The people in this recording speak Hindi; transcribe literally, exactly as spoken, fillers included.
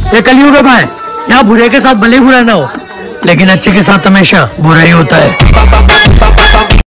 ये कलयुग है, यहाँ बुरे के साथ भले ही बुरा ना हो, लेकिन अच्छे के साथ हमेशा बुरा ही होता है।